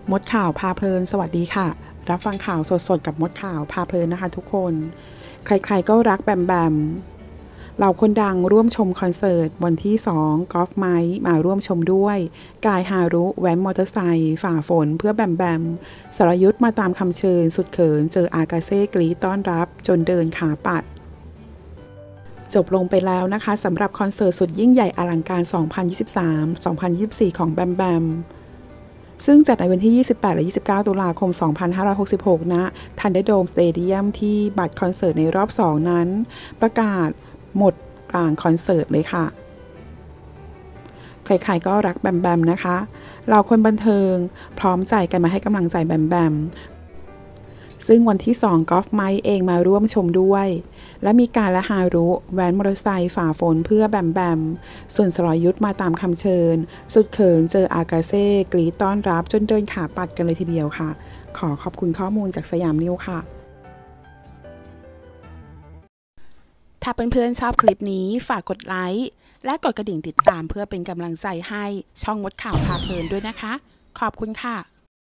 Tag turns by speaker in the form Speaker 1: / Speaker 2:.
Speaker 1: มดข่าวพาเพลินสวัสดีค่ะรับฟังข่าวสดๆกับมดข่าวพาเพลินนะคะทุกคนใครๆก็รักแบมแบมเหล่าคนดังร่วมชมคอนเสิร์ตวันที่2กอล์ฟไมค์มาร่วมชมด้วยกายฮารุแว้นมอเตอร์ไซค์ฝ่าฝนเพื่อแบมแบมสรยุทธมาตามคำเชิญสุดเขินเจออากาเซ่กรีดต้อนรับจนเดินขาปัดจบลงไปแล้วนะคะสำหรับคอนเสิร์ตสุดยิ่งใหญ่อลังการ 2023-2024 ของแบมแบมซึ่งจัดในวันที่ 28 และ 29 ตุลาคม 2566 ณ Thunderdome Stadium ที่บัตรคอนเสิร์ตในรอบ 2 นั้นประกาศหมดกลางคอนเสิร์ตเลยค่ะใครๆก็รักแบมแบมนะคะเราคนบันเทิงพร้อมใจกันมาให้กำลังใจแบมแบมซึ่งวันที่2กอล์ฟไมค์เองมาร่วมชมด้วยและมีการและฮารุแว้นมอเตอร์ไซค์ฝ่าฝนเพื่อแบมแบมส่วนสรยุทธมาตามคำเชิญสุดเขินเจออากาเซ่กรีดต้อนรับจนเดินขาปัดกันเลยทีเดียวค่ะขอขอบคุณข้อมูลจากสยามนิวค่ะถ้าเพื่อนๆชอบคลิปนี้ฝากกดไลค์และกดกระดิ่งติดตามเพื่อเป็นกำลังใจให้ช่องมดข่าวพาเพลินด้วยนะคะขอบคุณค่ะ